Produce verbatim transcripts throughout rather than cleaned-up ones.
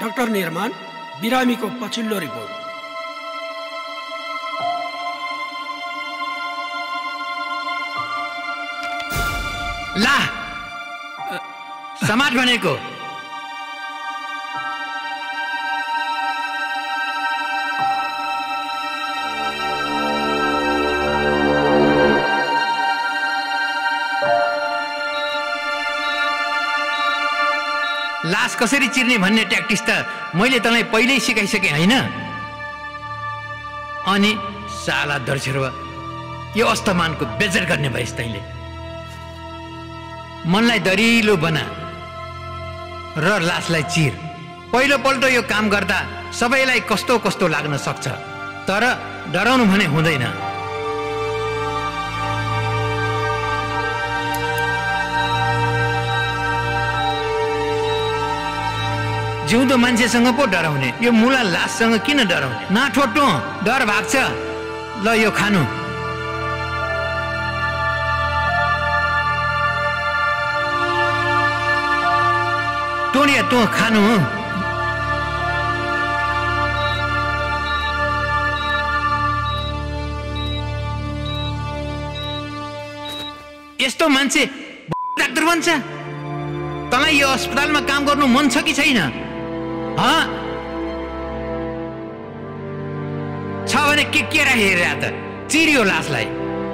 Doctor निर्माण, बिरामीको पछिल्लो रिपोर्ट। ला समाज भनेको लास कसरी चिर्ने भन्ने ट्याक्टिस त मैले तँलाई पहिल्यै सिकाइसकेँ होइन? अनि साला दर्शर्व यो अस्तमानको बेजर गर्ने भएस् तैँले। मनलाई दरिलो बना र लासलाई चिर। पहिलोपल्ट यो काम गर्दा सबैलाई कस्तो कस्तो लाग्न सक्छ, तर डराउनु भने हुँदैन। जिउँदो मान्छेसँग पो डराउने, यो मुला लाससँग किन डराउने? नाठोटो डर भाग्छ। ल यो खानु। टोनिया तँ खानु। यस्तो मान्छे डाक्टर बन्छ? तँलाई यो अस्पतालमा काम गर्नु मन छ कि छैन? छ भने के के हेरेर त चिरियो लासलाई।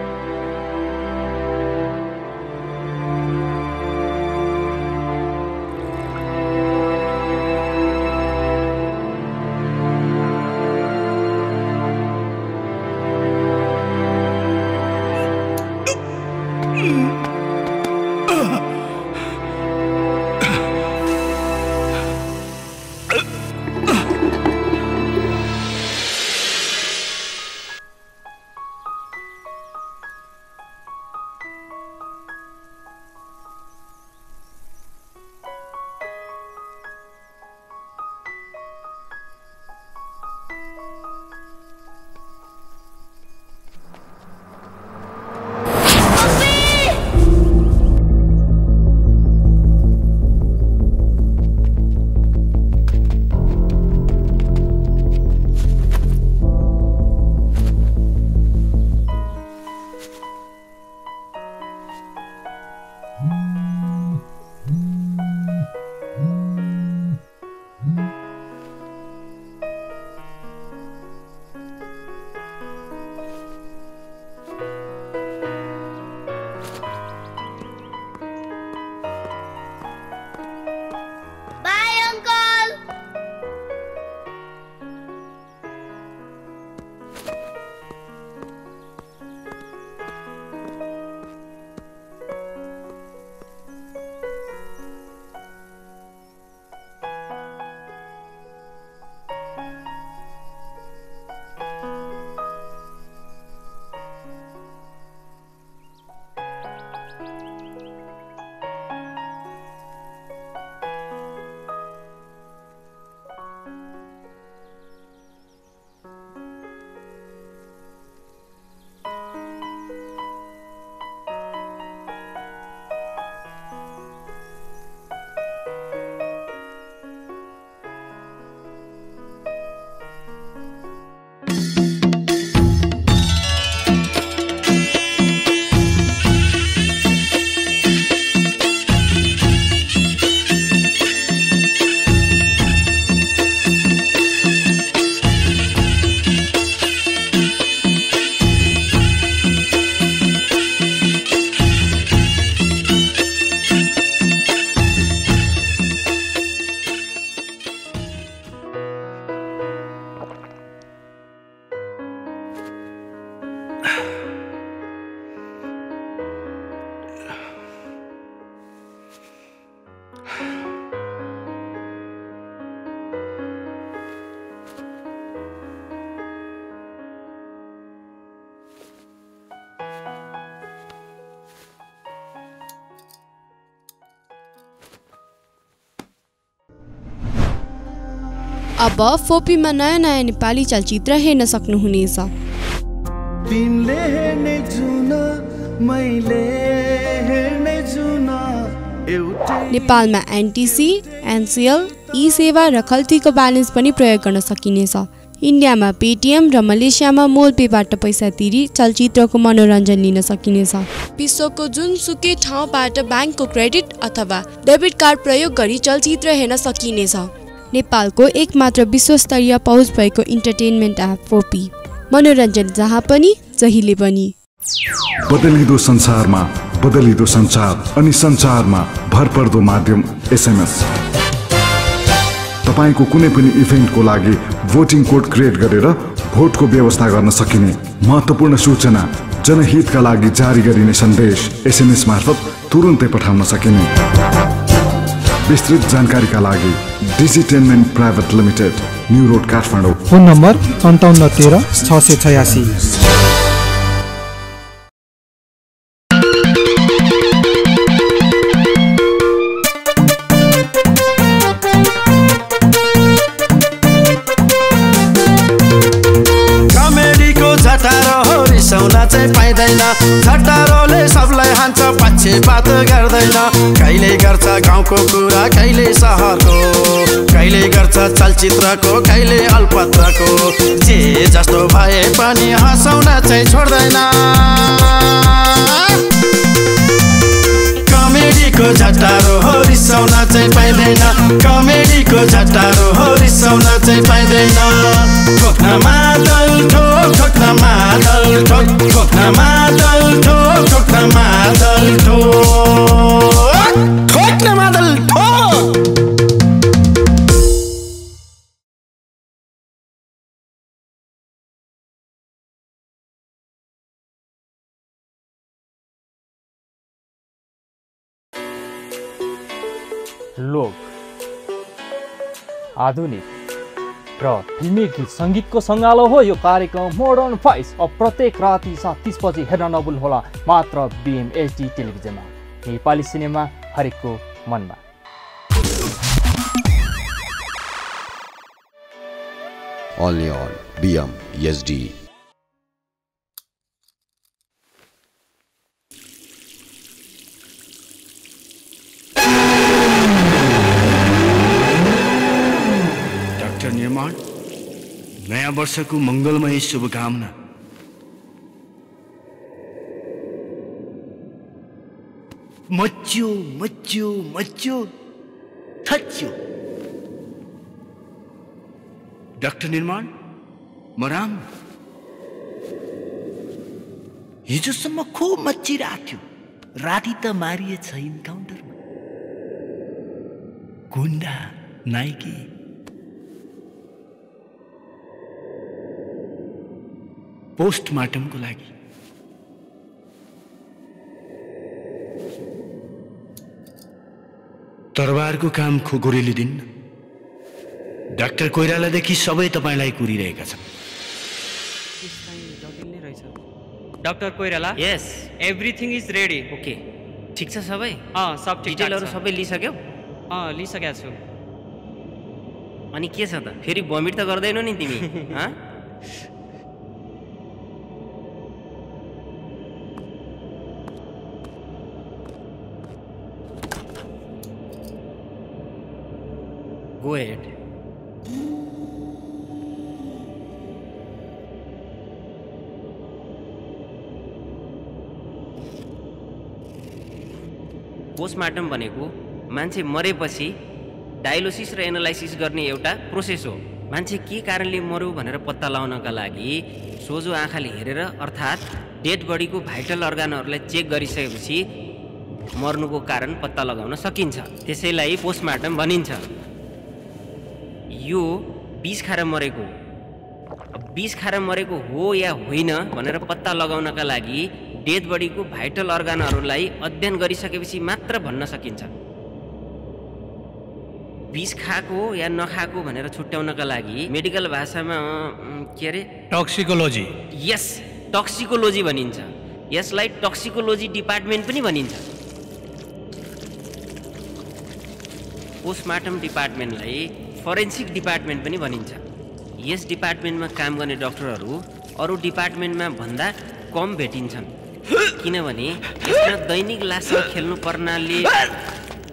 अब फोपीमा नयाँ नयाँ नेपाली चलचित्र हेर्न सक्नुहुनेछ। तिमीले हेर्ने जुन मैले हेर्ने जुन नेपालमा एनटिसी, एनसिएल, ई सेवा र खल्तीको ब्यालेन्स पनि प्रयोग गर्न सकिनेछ। इन्डियामा पेटिएम र मलेसियामा मोल पेबाट पैसा तिरी चलचित्रको मनोरञ्जन लिन सकिनेछ। विश्वको जुनसुकै ठाउँबाट ब्याङ्कको क्रेडिट अथवा डेबिट कार्ड प्रयोग गरी चलचित्र हेर्न सकिनेछ। नेपालको एकमात्र विश्वस्तरीय पहुँच भएको इन्टरटेनमेन्ट एप फोपी। मनोरञ्जन जहाँ पनि जहिले पनि। बदलिदो संसारमा बदलिदो संचार अनि संचारमा भरपर्दो माध्यम एसएमएस। तपाईको कुनै पनि इभेन्टको लागि भोटिङ कोड क्रिएट गरेर भोटको व्यवस्था गर्न सकिने महत्त्वपूर्ण सूचना जनहितका लागि जारी गरिने सन्देश एसएमएस मार्फत तुरुन्तै पठाउन सकिने। विस्तृत जानकारीका लागि डिजिटेलमेन्ट private limited, new road, Kathmandu. Phone number अन्ठाउन्न तेह्र छ सय छयासी। झटारोले सबलाई हान्छ, पक्षपात गर्दैन। कहिले गर्छ गाउँको कुरा, कहिले सहरको, कहिले गर्छ चलचित्रको, कहिले अल्पत्रको। जे जस्तो भए पनि हँसाउन चाहिँ छोड्दैन। कमेडीको झटारो हो, रिसाउन चाहिँ पाइँदैन। कमेडीको झटारो हो, रिसाउन चाहिँ पाइँदैन। ठोक्नमा दल ठोक, ठोक्नमा दल ठोक, ठोक्नमा दल ठोक, ठोक्नमा दल ठोक, ठोक्नमा दल ठोक। लोक, आधुनिक र फिल्मी गीत सङ्गीतको सङ्गालो हो यो कार्यक्रम मोडर्न भोइस। अब प्रत्येक राति सात तीस बजे हेर्न नभुल्नुहोला मात्र बिएम एचडी टेलिभिजनमा। नेपाली सिनेमा हरेकको मनमा। Only on B M S D. Doctor निर्माण, नयाँ वर्षको मङ्गलमय शुभकामना। मच्यो मच्यो मच्यो थच्यो। डाक्टर निर्माण, म राम्रो। हिजोसम्म खुब मच्चिरहेको थियो, राति त मारिएछ इन्काउन्टरमा। गुन्डा नाइकी पोस्टमार्टमको लागि। तरबारको काम खुकुरीले दिन्न। डाक्टर कोइरालादेखि सबै तपाईँलाई कुरिरहेका छन्। Doctor Koirala, yes, everything is ready. Okay, ठिक छ सबै? अँ, सब ठिक डिटेलहरू सबै लिइसक्यौ? अँ, लिइसकेको छु। अनि के छ त, फेरि भमिट त गर्दैनौ नि तिमी? हाँ? Go ahead. पोस्टमार्टम भनेको मान्छे मरेपछि डायलोसिस र एनालाइसिस गर्ने एउटा प्रोसेस हो। मान्छे के कारणले मर्यो भनेर पत्ता लगाउनका लागि सोझो आँखाले हेरेर अर्थात् डेड बडीको भाइटल अर्गानहरूलाई चेक गरिसकेपछि मर्नुको कारण पत्ता लगाउन सकिन्छ। त्यसैलाई पोस्टमार्टम भनिन्छ। यो विष खाएर मरेको, विष खाएर मरेको हो या होइन भनेर पत्ता लगाउनका लागि डेड बडीको भाइटल अर्गानहरूलाई अध्ययन गरिसकेपछि मात्र भन्न सकिन्छ। विष खाएको या नखाएको भनेर छुट्याउनका लागि मेडिकल भाषामा के अरे टक्सिकोलोजी, यस, टक्सिकोलोजी भनिन्छ। यसलाई टक्सिकोलोजी डिपार्टमेन्ट पनि भनिन्छ। पोस्टमार्टम डिपार्टमेन्टलाई फोरेन्सिक डिपार्टमेन्ट पनि भनिन्छ। यस डिपार्टमेन्टमा काम गर्ने डाक्टरहरू अरू डिपार्टमेन्टमा भन्दा कम भेटिन्छन्, किनभने यसमा दैनिक लाससँग खेल्नु पर्नाले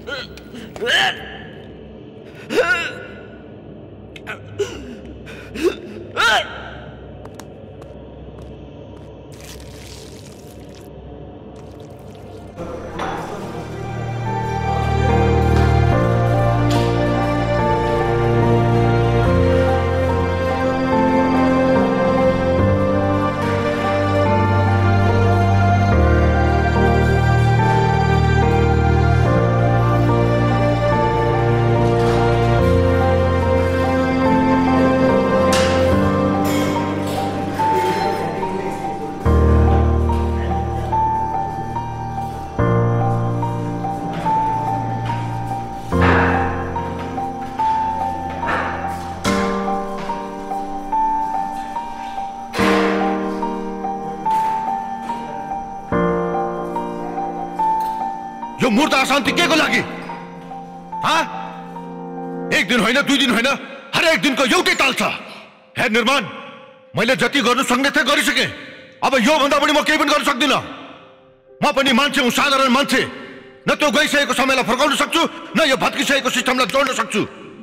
यो मूर्त अशान्ति के को लागि? हाँ? एक दिन होइन, दुई दिन होइन, हरेक दिनको एउटै ताल छ। हे निर्माण, मैले जति गर्नु सक्ने थिएँ गरिसकेँ। अब यो भन्दा बढी म केही पनि गर्न सक्दिनँ। म पनि मान्छे हुँ, साधारण मान्छे। न त्यो गइसकेको समयलाई फर्काउन सक्छु, न यो भत्किसकेको सिस्टमलाई जोड्न सक्छु।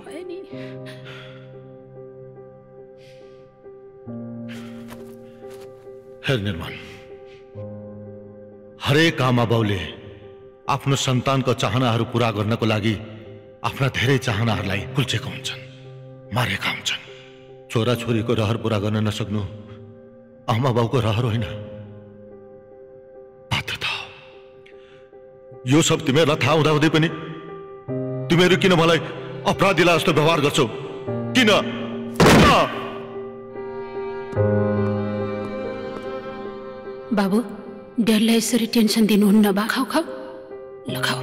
हे निर्माण, हरेक आमा बाउले आफ्नो सन्तानको चाहनाहरू पूरा गर्नको लागि आफ्ना धेरै चाहनाहरूलाई कुल्चेका हुन्छन्, मारेका हुन्छन्। छोरा छोरीको रहर पूरा गर्न नसक्नु आमा बाउको रहर होइन, बाध्यता हो। यो सब तिमीहरूलाई थाहा हुँदाहुँदै पनि तिमीहरू किन मलाई अपराधीलाई जस्तो व्यवहार गर्छौ? किन? बाबु, ड्याडलाई यसरी टेन्सन दिनुहुन्न बा। खाऊ खाऊ, ल खाऊ।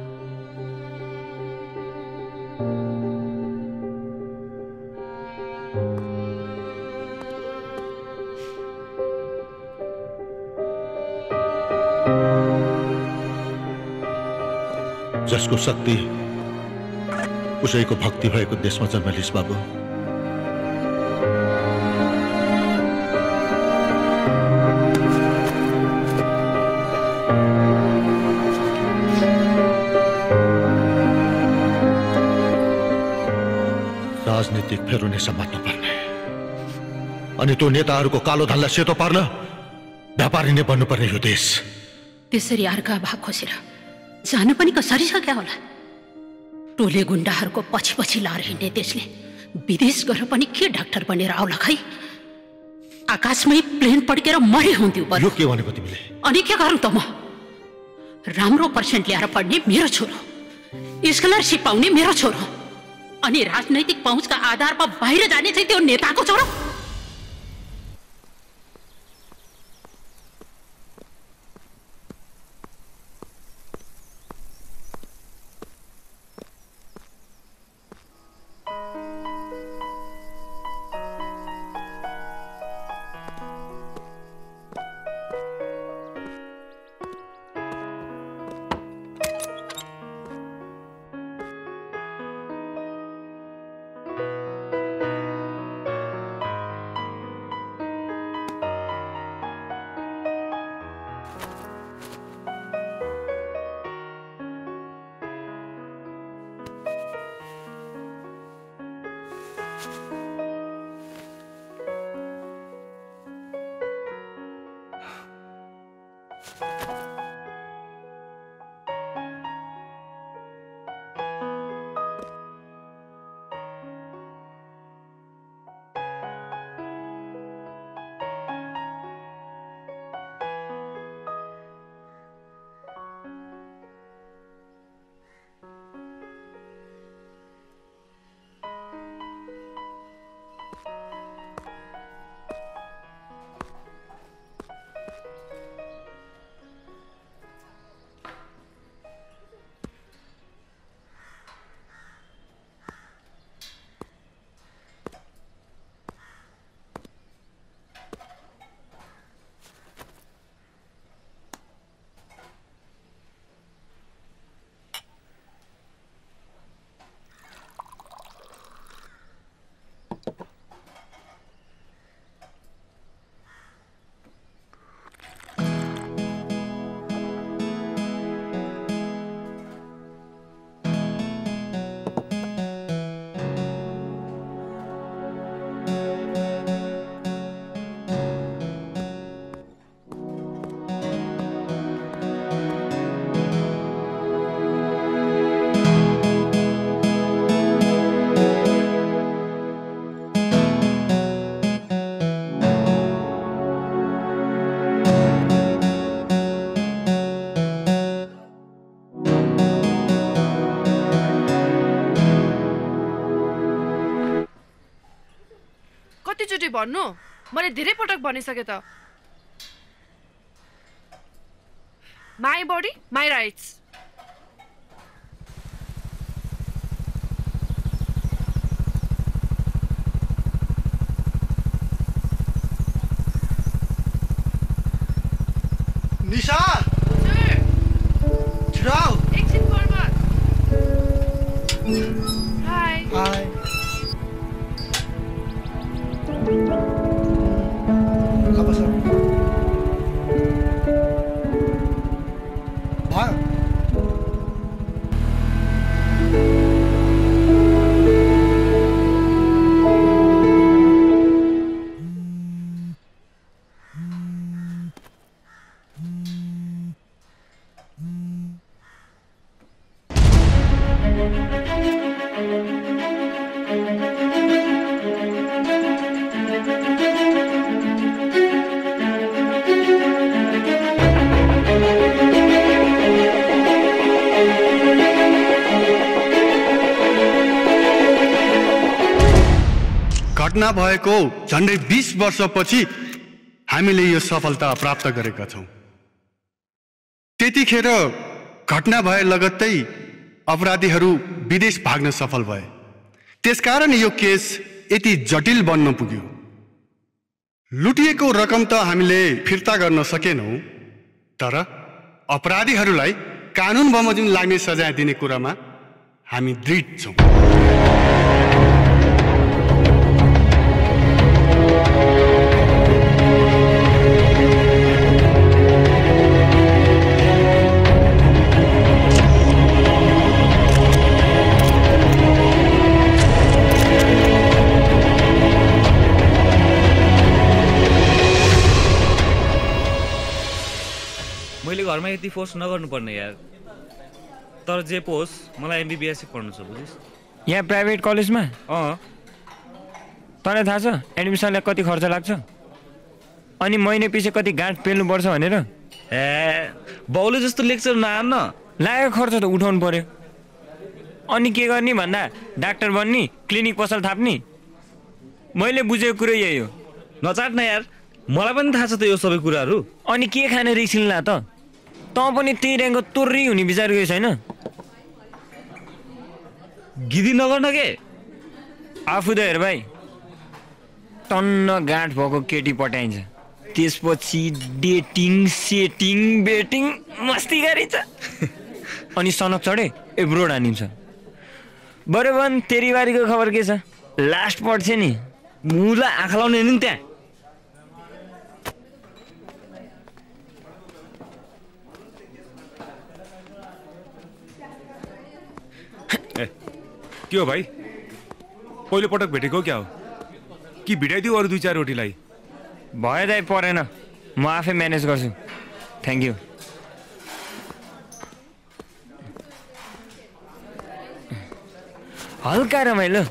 जसको शक्ति उसैको भक्ति भएको देशमा जन्मलिस् बाबु। राजनीतिक फेरुने समात्नु पर्ने अनि त्यो नेताहरूको कालो धनलाई सेतो पार्न व्यापारी नै बन्नुपर्ने यो देश। त्यसरी अर्का भाग खोसेर जानु पनि कसरी सक्या होला? टोले गुण्डाहरूको पछि पछि लाएर हिँड्ने देशले विदेश गएर पनि के डाक्टर बनेर आउला खै? आकाशमै प्लेन पड्केर मरे हुन्थ्यो। यो के भनेको तिमीले? अनि के गरौँ त? म राम्रो पर्सेन्ट ल्याएर पढ्ने मेरो छोरो, स्कलरसिप पाउने मेरो छोरो, अनि राजनैतिक पहुँचका आधारमा बाहिर जाने चाहिँ त्यो नेताको छोरो। कतिचोटि भन्नु? मैले धेरै पटक भनिसके त। My body my rights. Nisha छिराउ एकछिन पर्वत। हाय हाय अब सर भयो घटना भएको झन्डै बीस वर्षपछि हामीले यो सफलता प्राप्त गरेका छौं। त्यतिखेर घटना भए लगत्तै अपराधीहरू विदेश भाग्न सफल भए। त्यसकारण यो केस यति जटिल बन्न पुग्यो। लुटिएको रकम त हामीले फिर्ता गर्न सकेनौं, तर अपराधीहरूलाई कानुन बमोजिम लाग्ने सजाय दिने कुरामा हामी दृढ छौं। मैले घरमा यति फोर्स नगर्नुपर्ने यार, तर जे पोस मलाई एमबीबीएस पढ्नु छ बुझिस्। यहाँ प्राइभेट कलेजमा? अँ। तँलाई थाहा छ एडमिसनलाई कति खर्च लाग्छ? अनि महिने पछि कति गाँठ पेल्नुपर्छ भनेर? ए बाउले जस्तो लेक्चर नआन्न। लागेको खर्च त उठाउनु पर्यो। अनि के गर्ने भन्दा डाक्टर बन्ने, क्लिनिक पसल थाप्ने। मैले बुझेको कुरो यही हो। नचाट्न यार, मलाई पनि थाहा छ त यो सबै कुराहरू। अनि के खाने रिक्स लिन्ला त? तँ पनि त्यही ऱ्याङ्कको तोर्री हुने विचार गरेको छैन? गिदी नगर्न के? आफू त हेर भाइ, टन्न गाँठ भएको केटी पठाइन्छ, त्यसपछि डेटिङ सेटिङ बेटिङ मस्ती गरिन्छ। अनि सनक चढे एब्रोड हानिन्छ। बरु भन् तेरी बारीको खबर के छ? लास्ट पढ्छ नि, मुला आँखा लाउने नि त्यहाँ। के हो भाइ, पहिलो पटक भेटेको क्या हो कि भिडाइदियो अरू दुई चार रोटीलाई? भयो दाइ, परेन, म आफै म्यानेज गर्छु। Thank you. हल्का रमाइलो।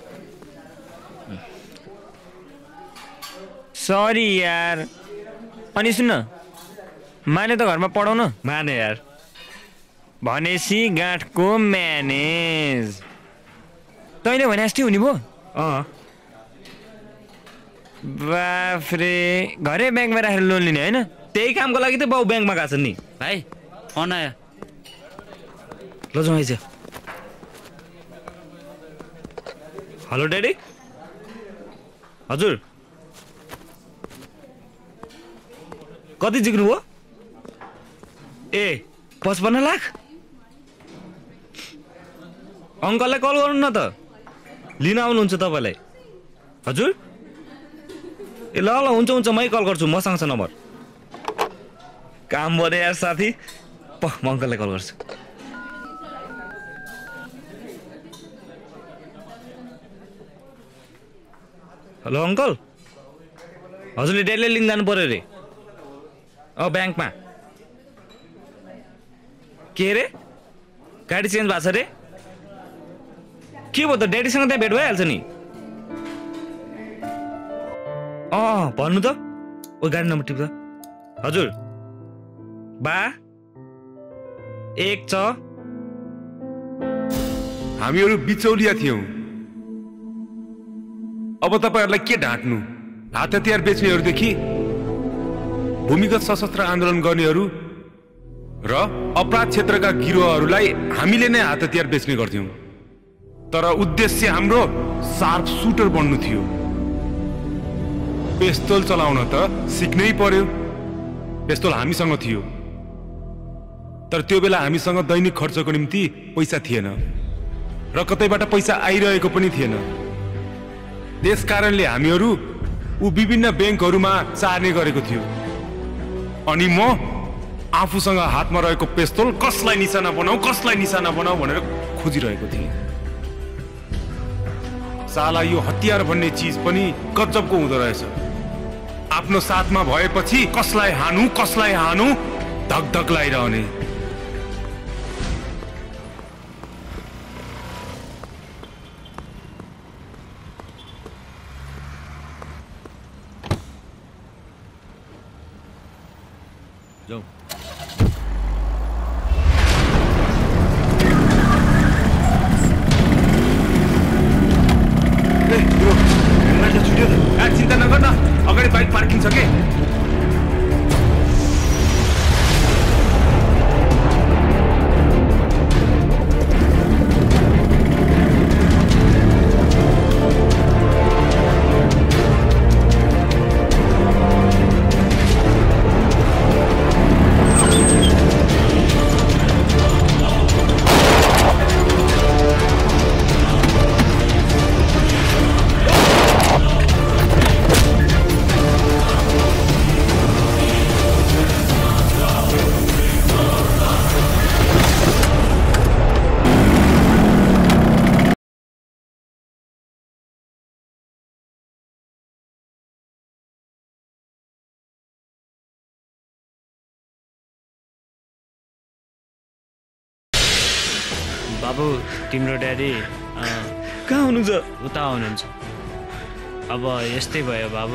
सरी यार। अनि सुन्न, माने त घरमा पढाउन? माने यार। भनेपछि गाँठको म्यानेज तैँले भने जस्तै हुने भयो? अँ। बाफ्रे, घरै ब्याङ्कमा राखेर लोन लिने होइन? त्यही कामको लागि त बाउ ब्याङ्कमा गएको छ नि। भाइ अनाया ल जाउँ आइज। Hello daddy. हजुर कति जिग्नु भयो? ए पचपन्न लाख। अङ्कललाई कल गर्नु न त, लिन आउनुहुन्छ तपाईँलाई। हजुर ए ल ल हुन्छ हुन्छ, मै कल गर्छु, मसँग छ नम्बर। काम बने यार साथी, प म अङ्कललाई कल गर्छु। Hello uncle. हजुरले डेली लिन जानु पर्यो अरे। अँ ब्याङ्कमा। के अरे गाडी चेन्ज भएको छ अरे? के भयो त, ड्याडीसँग त्यहाँ भेट भइहाल्छ नि। अँ भन्नु त, ओ गाडी नम्बर टिप्छ। हजुर बा एक छ। हामीहरू बिचौलिया थियौँ, अब तपाईँहरूलाई के ढाँट्नु? हात हतियार बेच्नेहरूदेखि भूमिगत सशस्त्र आन्दोलन गर्नेहरू र अपराध क्षेत्रका गिरोहहरूलाई हामीले नै हात हतियार बेच्ने गर्थ्यौं। तर उद्देश्य हाम्रो शार्प सुटर बन्नु थियो। पेस्तोल चलाउन त सिक्नै पर्यो। पेस्तोल हामीसँग थियो, तर त्यो बेला हामीसँग दैनिक खर्चको निम्ति पैसा थिएन र कतैबाट पैसा आइरहेको पनि थिएन। त्यसकारणले हामीहरू ऊ विभिन्न ब्याङ्कहरूमा चार्ने गरेको थियो। अनि म आफूसँग हातमा रहेको पेस्तोल कसलाई निशाना बनाऊ कसलाई निशाना बनाऊ भनेर खोजिरहेको थिएँ। साला यो हतियार भन्ने चिज पनि गजबको हुँदो रहेछ। आफ्नो साथमा भएपछि कसलाई हानु कसलाई हानु धकधक लागिरहने। जाऊ। चिन्ता नगर्न, अगाडि बाइक पार्किङ छ के? बाबु तिम्रो ड्याडी कहाँ हुनुहुन्छ? उता हुनुहुन्छ। अब यस्तै भयो बाबु।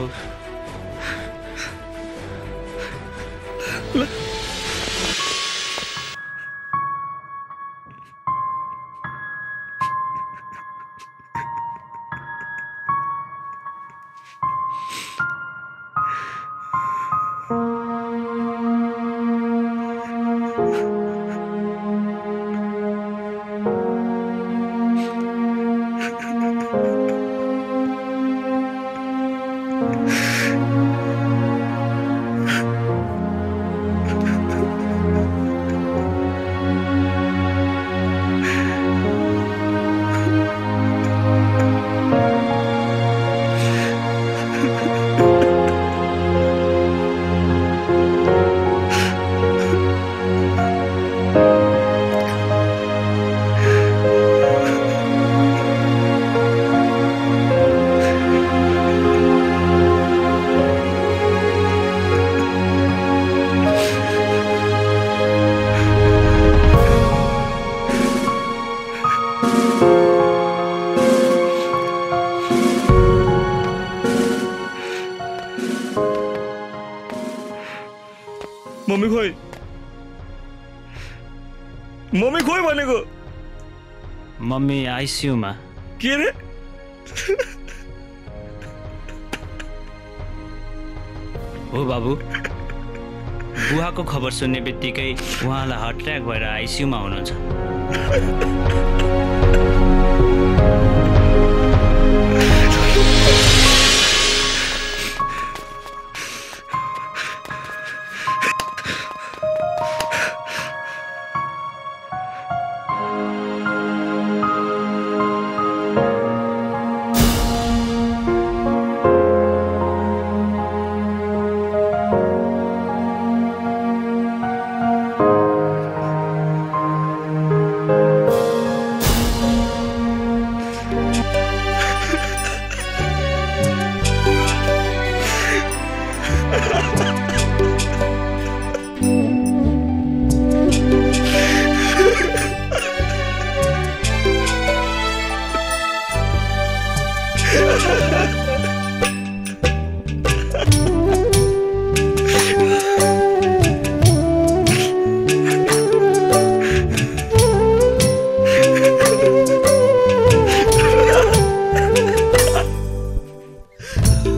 मम्मी खोइ मम्मी खोइ भनेको। मम्मी आइसियूमा। के रे? हो बाबु, बुवाको खबर सुन्ने बित्तिकै उहाँलाई हार्ट अट्याक भएर आइसियूमा हुनुहुन्छ।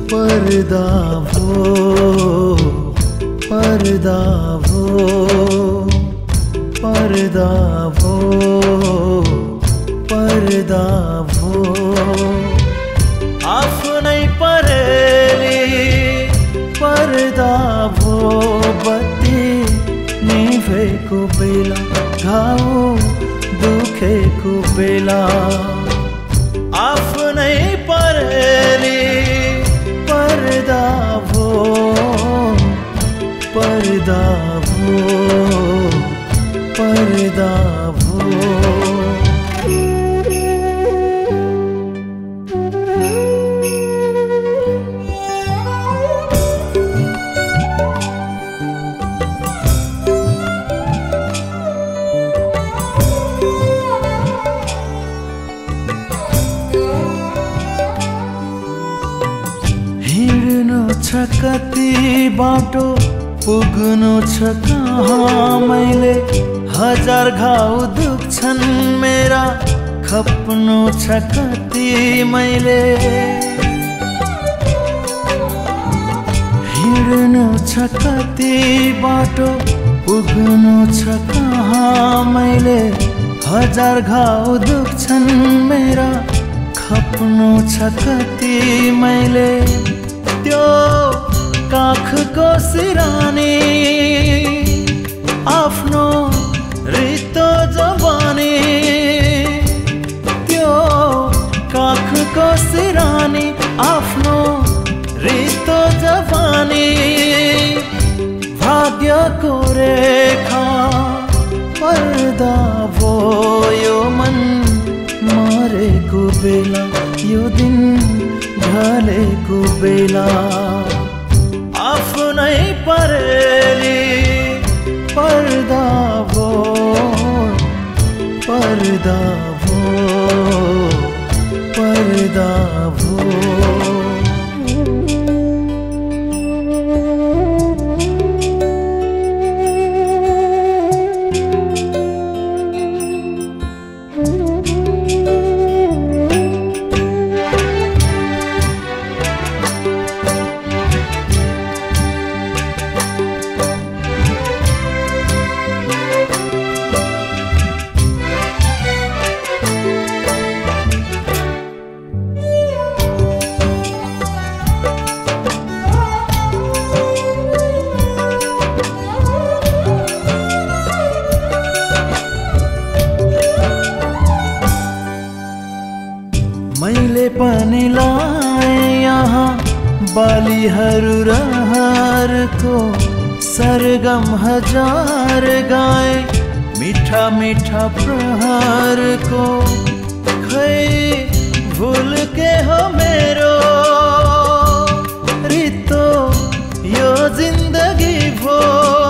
पर्दा भो पर्दा भो पर्दा भो पर्दा भो आफ्नै परेली पर्दा भो बत्ती निभेको बेला घाउ दुखेको बेला आफ्नै परेली पर्दा भो पर्दा भो पर्दा भो छ कति बाटो पुग्नु छ कहाँ मैले हजार घाउ दुख्छन् मेरा खप्नु छ कति मैले हिँड्नु छ कति बाटो पुग्नु छ कहाँ मैले हजार घाउ दुख्छन् मेरा खप्नु छ कति मैले त्यो काखको सिरानी आफ्नो रितो जवानी त्यो काखको सिरानी आफ्नो रितो जवानी भाग्यको रेखा पर्दा भो यो मन मरेको बेला यो दिन ढलेको बेला आफ्नै परेली पर्दा भो पर्दा भो पर्दा भो पनि लाए यहाँ बालीहरू रहरको सरगम हजार गाए मीठा मीठा प्रहारको खै भूल के हो मेरो रितो यो जिन्दगी भो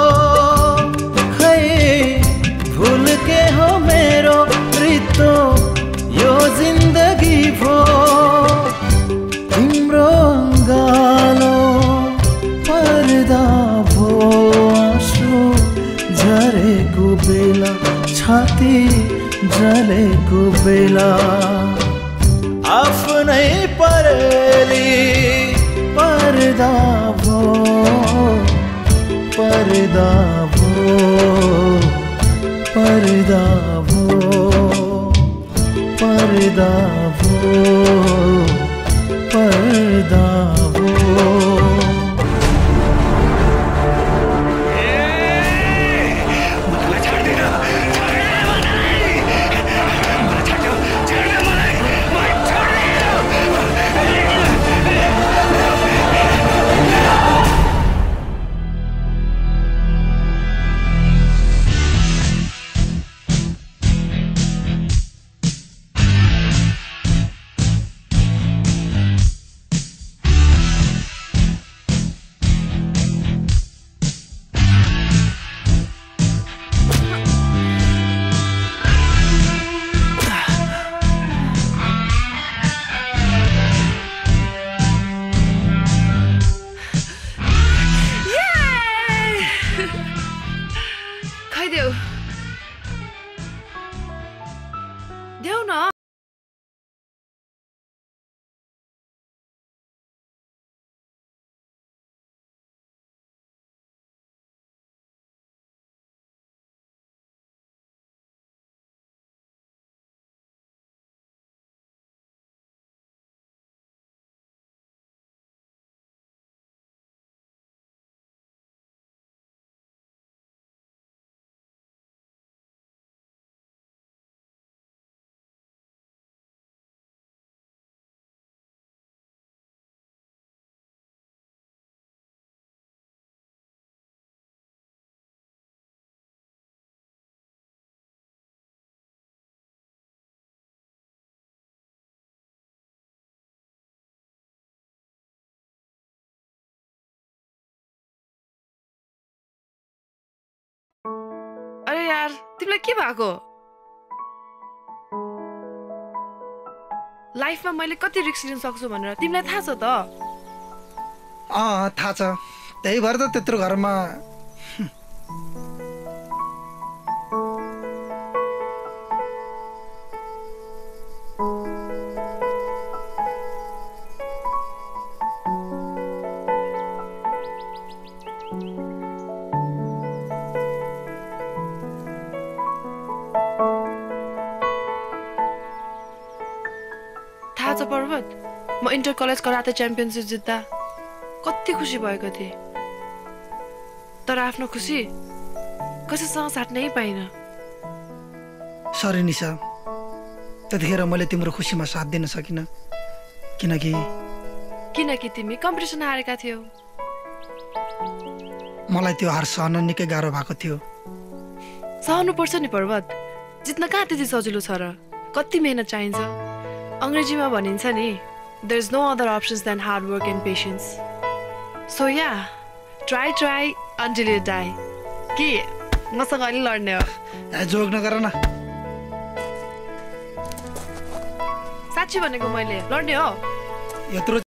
खै भूल के हो मेरो रितो यो जिन्दगी भो तिम्रो अङ्गालो पर्दा भो आँसु झरेको बेला छाती जलेको बेला आफ्नै परेली पर्दा भो पर्दा भो पर्दा भो पर्दा भो पर्दा भो यार तिमीलाई के भएको? लाइफमा मैले कति रिस्क लिन सक्छु भनेर तिमीलाई थाहा छ त? अँ थाहा छ, त्यही भएर त त्यत्रो घरमा पर्वत म इन्टर कलेज कराते च्याम्पियनसिप जित्दा कति खुसी भएको थिएँ, तर आफ्नो खुसी कसैसँग साट्नै पाइनँ। सरी निशा, त्यतिखेर मैले तिम्रो खुसीमा साथ दिन सकिनँ, किनकि किनकि तिमी कम्पिटिसन हारेका थियौ। मलाई त्यो हार सहन निकै गाह्रो भएको थियो। सहनु पर्छ नि पर्वत, जित्न कहाँ त्यति सजिलो छ र, कति मेहनत चाहिन्छ। अंग्रेजीमा भनिन्छ नि, there is no other options than hard work and patience. So yeah, try try until you die. के मसँग अलि लड्ने हो? ए जोक नगर न। साच्चै भनेको मैले, लड्ने हो? यत्रो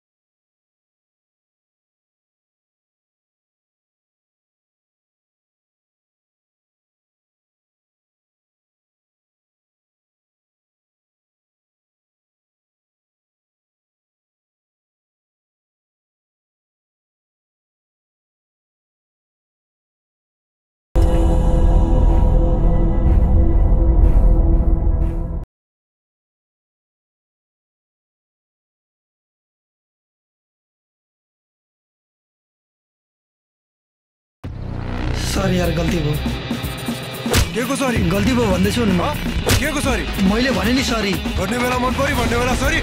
सरी यार, गल्ती भयो। के को सरी? गल्ती भयो भन्दैछु नि म। के को सरी? मैले भने नि सरी। भन्ने बेला मन परि, भन्ने बेला सरी।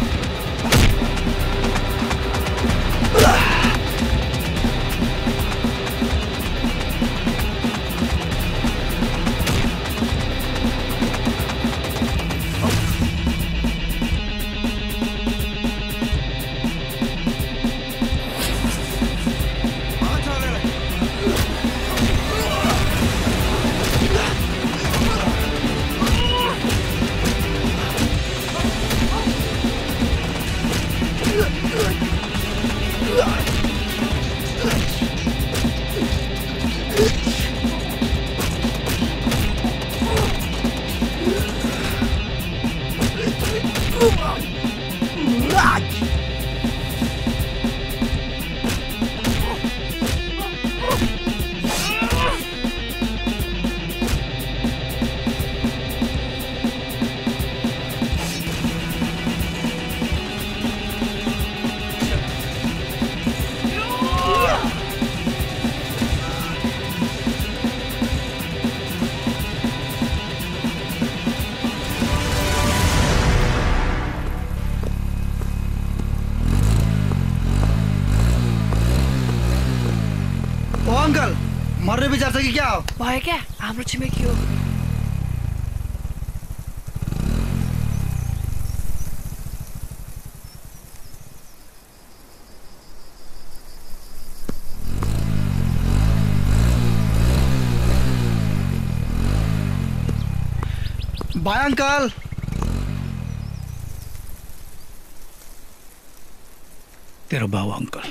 अंकल मर्ने विचार छ कि क्या हो? भयो क्या, हाम्रो छिमेकी हो। Bye uncle. तेरो बाबु अंकल।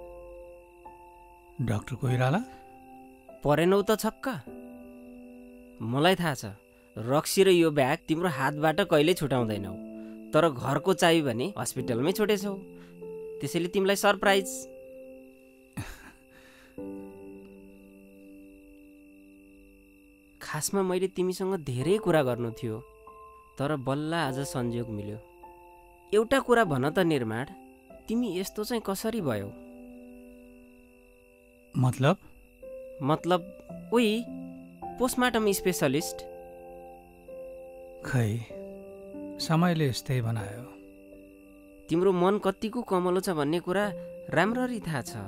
डाक्टर कोइराला परेनौ त छक्क। मलाई थाहा छ रक्सी र यो ब्याग तिम्रो हातबाट कहिल्यै छुटाउँदैनौ, तर घरको चाबी भने हस्पिटलमै छोडेछौ, त्यसैले तिमीलाई सरप्राइज। खासमा मैले तिमीसँग धेरै कुरा गर्नु थियो, तर बल्ल आज संयोग मिल्यो। एउटा कुरा भन त निर्माण, तिमी यस्तो चाहिँ कसरी भयौ? मतलब मतलब उही पोस्टमार्टम स्पेशलिस्ट। खै समयले यस्तै बनायो। तिम्रो मन कतिको कमलो छ भन्ने कुरा राम्ररी थाहा छ,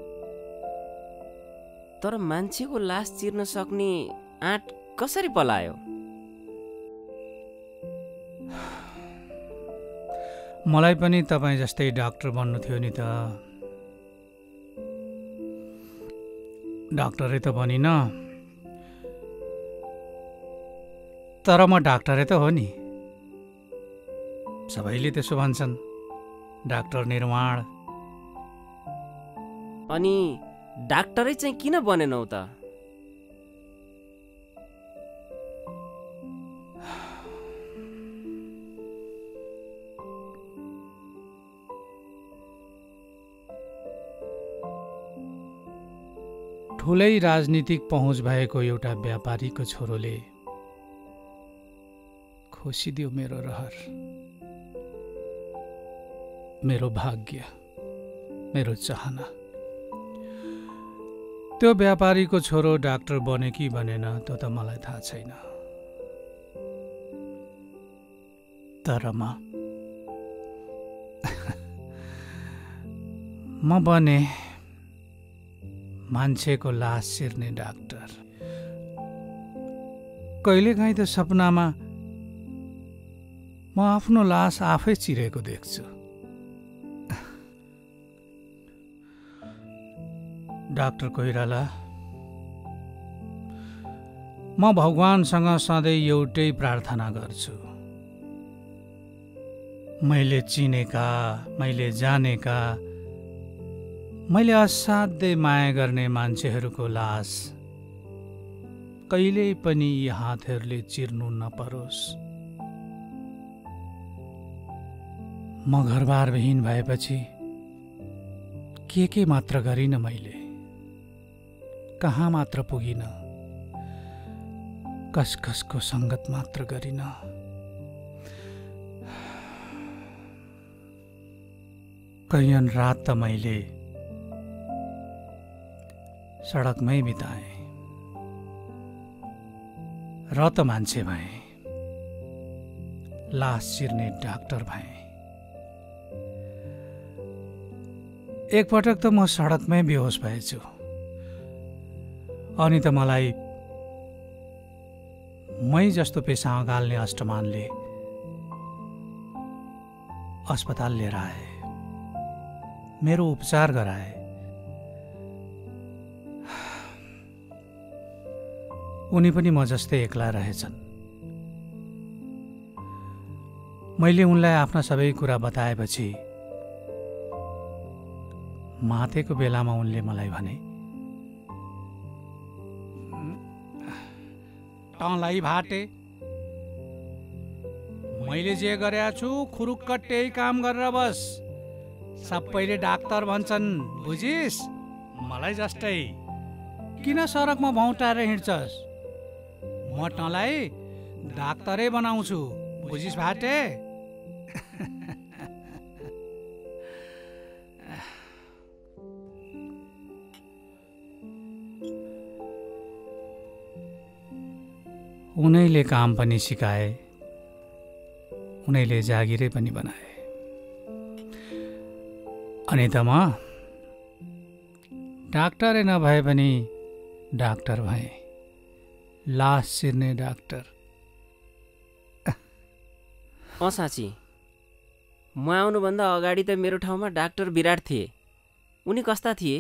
तर मान्छेको लास चिर्न सक्ने आँट कसरी पलायो? मलाई पनि तपाईँ जस्तै डाक्टर बन्नु थियो नि त। डाक्टरै त बनिन, तर म डाक्टरै त हो नि। सबैले त्यसो भन्छन्, डाक्टर निर्माण। अनि डाक्टरै चाहिँ किन बनेनौ त? ठुलै राजनीतिक पहुँच भएको एउटा व्यापारीको छोरोले खोसिदियो मेरो रहर, मेरो भाग्य, मेरो चाहना। त्यो व्यापारीको छोरो डाक्टर बने कि बनेन त्यो त मलाई थाहा छैन, तर म म बने मान्छेको लास चिर्ने डाक्टर। कहिलेकाहीँ त सपनामा म आफ्नो लास आफै चिरेको देख्छु। डाक्टर कोइराला, म भगवानसँग सधैँ एउटै प्रार्थना गर्छु, मैले चिनेका, मैले जानेका, मैले असाध्यै माया गर्ने मान्छेहरूको लास कहिल्यै पनि यी हातहरूले चिर्नु नपरोस्। म घरबारविहीन भएपछि के के मात्र गरिन मैले, कहाँ मात्र पुगिन, कस कसको सङ्गत मात्र गरिन। कैयन रात त मैले सडकमै बिताएँ, र त मान्छे भएँ, लास चिर्ने डाक्टर भएँ। एकपटक त म सडकमै बेहोस भएछु, अनि त मलाई मै जस्तो पेसामा गाल्ने अष्टमानले अस्पताल लिएर आए, मेरो उपचार गराए। उनी पनि म जस्तै एक्ला रहेछन्। मैले उनलाई आफ्ना सबै कुरा बताएपछि मातेको बेलामा उनले मलाई भने, तँलाई भाटे, मैले जे गरेका छु खुरुक्क त्यही काम गरेर बस। सबैले डाक्टर भन्छन्, बुझिस्? मलाई जस्तै किन सडकमा भौँटाएर हिँड्छस्? म तँलाई डाक्टरै बनाउँछु, बुझिस् भाटे? उनैले काम पनि सिकाए, उनैले जागिरै पनि बनाए। अनि त म डाक्टरै नभए पनि डाक्टर भएँ, लास चिर्ने डाक्टर। अँ साँच्ची, म आउनुभन्दा अगाडि त मेरो ठाउँमा डाक्टर विराट थिए। उनी कस्ता थिए?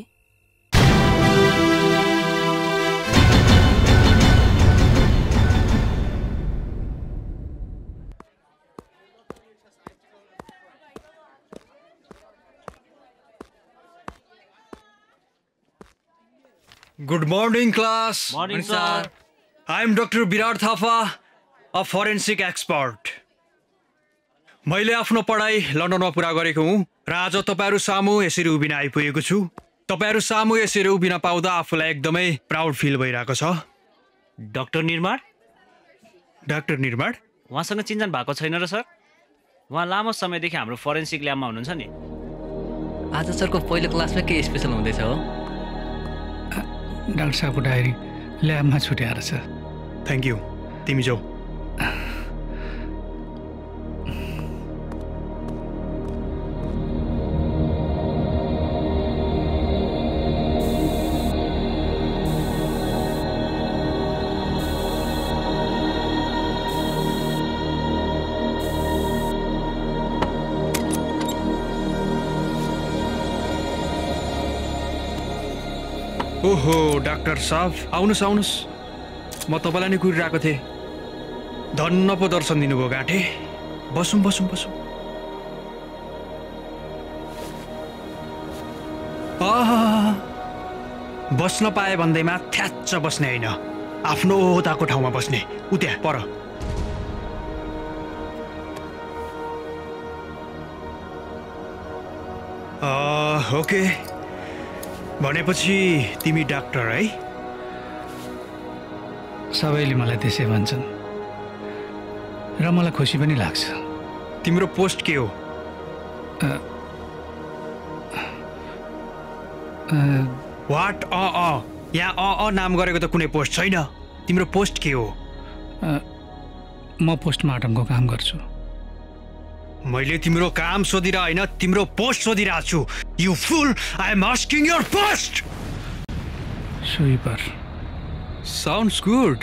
Good morning class. Morning sir. I am Doctor Virat Thapa, a forensic expert. मैले आफ्नो पढाइ लन्डनमा पुरा गरेको हुँ र आज तपाईहरु सामु यसरी उभिन आइपुगेको छु। तपाईहरु सामु यसरी उभिन पाउँदा आफूलाई एकदमै प्राउड फिल भइरहेको छ। डाक्टर निर्माण? डाक्टर निर्माण? उहाँसँग चिन्जान भएको छैन र सर? उहाँ लामो समयदेखि हाम्रो फोरेन्सिक ल्याबमा हुनुहुन्छ नि। आज सरको पहिलो क्लासमा के स्पेशल हुँदैछ हो? डाक्टर साहबको डायरी ल्याबमा छुट्याएर छ। Thank you. तिमी जाऊ। ओहो डाक्टर साहब, आउनुहोस् आउनुहोस्। म तपाईँलाई नै कुरिरहेको थिएँ। धन्न पो दर्शन दिनुभयो गाँठे। बसौँ बसौँ बसौँ। आहा, बस्न पाए भन्दैमा थ्याच्च बस्ने होइन, आफ्नो ओहदाको ठाउँमा बस्ने। उता पर। ओके, भनेपछि तिमी डाक्टर है? सबैले मलाई त्यसै भन्छन् र मलाई खुसी पनि लाग्छ। तिम्रो पोस्ट के हो? वाट? अ अ यहाँ अ अ नाम गरेको त कुनै पोस्ट छैन। तिम्रो पोस्ट के हो? म पोस्टमार्टमको काम गर्छु। मैले तिम्रो काम सोधिरह होइन, तिम्रो पोस्ट सोधिरहेको छु। You fool, I am asking your post. Sweeper. Sounds good.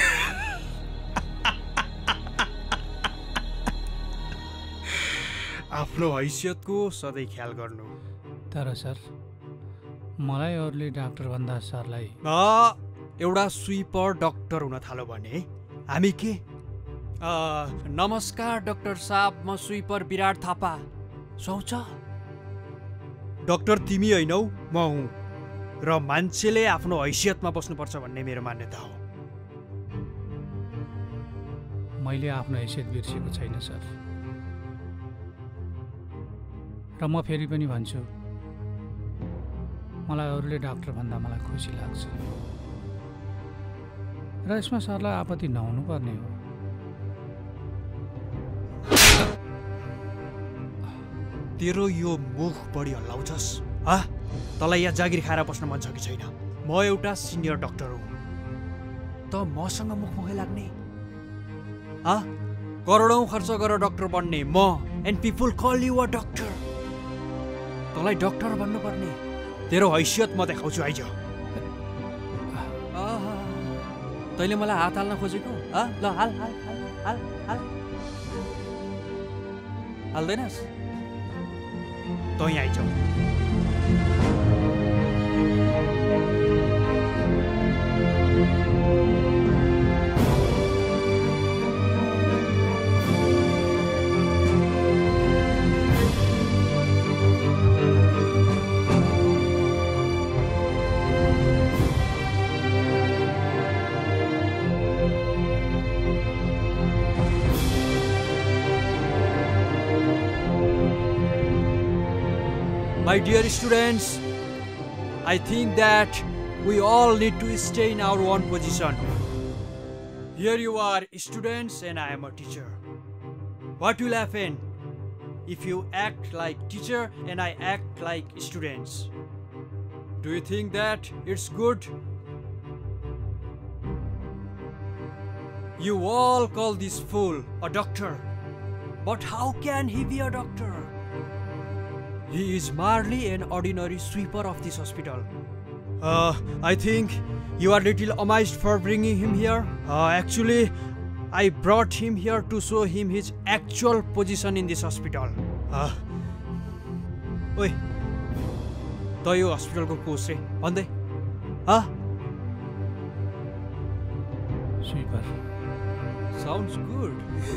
आफ्नो हैसियतको सधैँ ख्याल गर्नु। तर सर, मलाई अरूले डाक्टर भन्दा सरलाई एउटा स्विपर डाक्टर हुन थाल्यो भने हामी के? नमस्कार डाक्टर साहब, म स्विपर विराट थापा। सुहाउँछ? डाक्टर तिमी होइनौ, म हुँ। र मान्छेले आफ्नो हैसियतमा बस्नुपर्छ भन्ने मेरो मान्यता हो। मैले आफ्नो हैसियत बिर्सेको छैन सर। र म फेरि पनि भन्छु, मलाई अरूले डाक्टर भन्दा मलाई खुसी लाग्छ। र यसमा सरलाई आपत्ति नहुनु पर्ने हो। तेरो यो मुख बढी हल्लाउँछस्? हा? तँलाई यहाँ जागिर खाएर बस्न मन छ कि छैन? म एउटा सिनियर डाक्टर हुँ। त मसँग मुखमुखै लाग्ने? हा? करोडौँ खर्च गरेर डाक्टर बन्ने म, and people call you a doctor. तँलाई डाक्टर भन्नुपर्ने। तेरो हैसियत म देखाउँछु, आइज। तैँले मलाई हात हाल्न खोजेको? ल हाल हाल हाल हाल हाल। हाल्दैनस्? तँ यहाँ आइज। My dear students, I think that we all need to stay in our own position. Here you are students and I am a teacher. What will happen if you act like teacher and I act like students? Do you think that it's good? You all call this fool a doctor, but how can he be a doctor? He is merely an ordinary sweeper of this hospital. Uh, I think you are little amazed for bringing him here. Uh, actually, I brought him here to show him his actual position in this hospital. Uh, Oi, to यो hospital को coach रे भन्दै? Huh? Sweeper. Sounds good.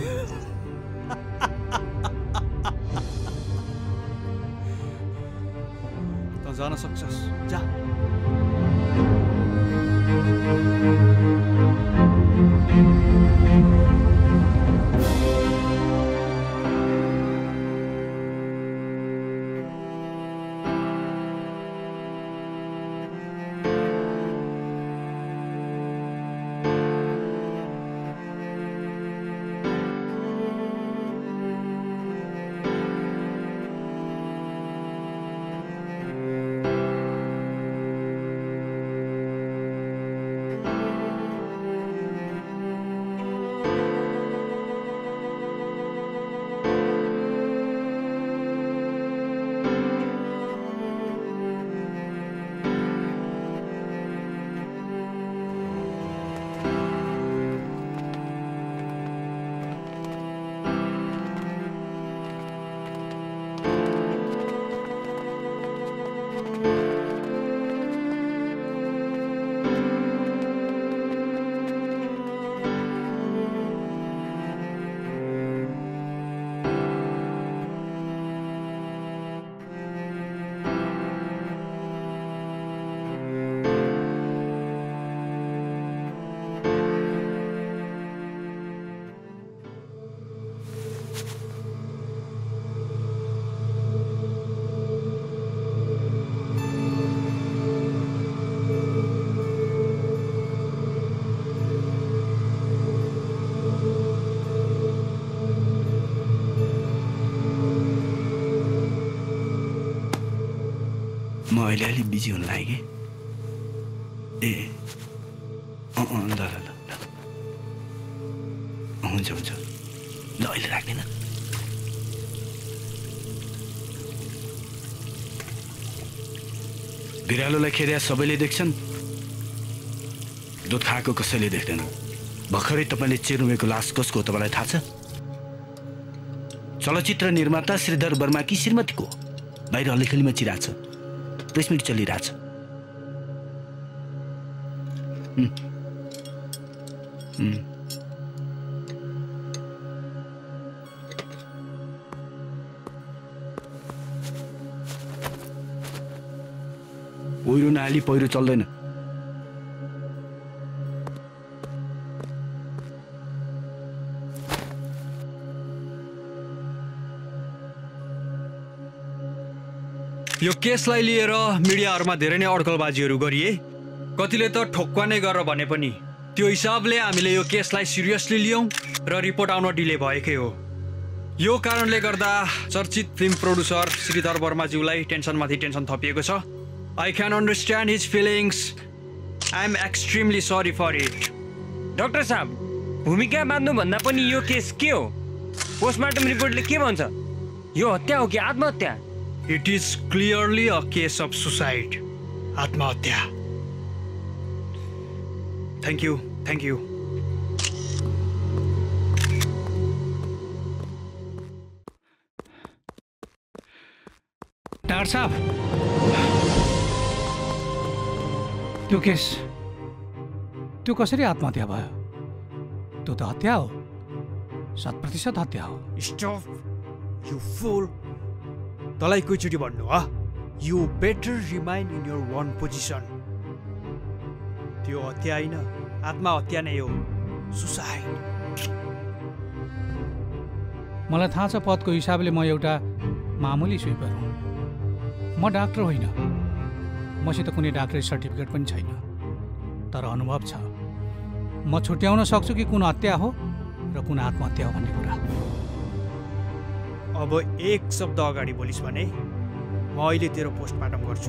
जान सक्छस्, जा। म अहिले अलि busy हुन लाग्यो ए अँ अँ ल ल ल हुन्छ हुन्छ ल अहिले राख्दैन बिरालोलाई खेद्या सबैले देख्छन् दुध खाएको कसैले देख्दैन भर्खरै तपाईँले चेरुमेको लास कसको हो तपाईँलाई थाहा छ चलचित्र निर्माता श्रीधर वर्माकी श्रीमतीको बाहिर अलिखलीमा चिराछ प्रेस मिट चलिरहेछ पहिरो नहाली पहिरो चल्दैन यो केसलाई लिएर मिडियाहरुमा धेरै नै अड्कलबाजीहरू गरिए कतिले त ठोक्वा नै गरेर भने पनि त्यो हिसाबले हामीले यो केसलाई सिरियसली लियौं र रिपोर्ट आउन डिले भएकै हो यो कारणले गर्दा चर्चित फिल्म प्रोड्युसर श्रीधर वर्माज्यूलाई टेन्सनमाथि टेन्सन थपिएको छ I can understand his feelings I am extremely sorry for it doctor साहब भूमिका बाँध्नु भन्दा पनि यो केस के हो पोस्टमार्टम रिपोर्टले के भन्छ यो हत्या हो कि आत्महत्या It is clearly a case of suicide. Atmahatya. Thank you. Thank you. Doctor साहब त्यो केस त्यो कसरी आत्महत्या भयो त्यो त हत्या हो शत प्रतिशत हत्या हो Stop, you fool. तलाई कोहीचोटि भन्नु ह you better remain in your own position त्यो हत्या होइन आत्महत्या नै हो सुसाइड मलाई थाहा छ पदको हिसाबले म एउटा मामुली स्विपर हुँ म डाक्टर होइन मसित कुनै डाक्टरी सर्टिफिकेट पनि छैन तर अनुभव छ म छुट्याउन सक्छु कि कुन हत्या हो र कुन आत्महत्या हो भन्ने कुरा अब एक शब्द अगाडि बोलिस् भने म अहिले तेरो पोस्टमार्टम गर्छु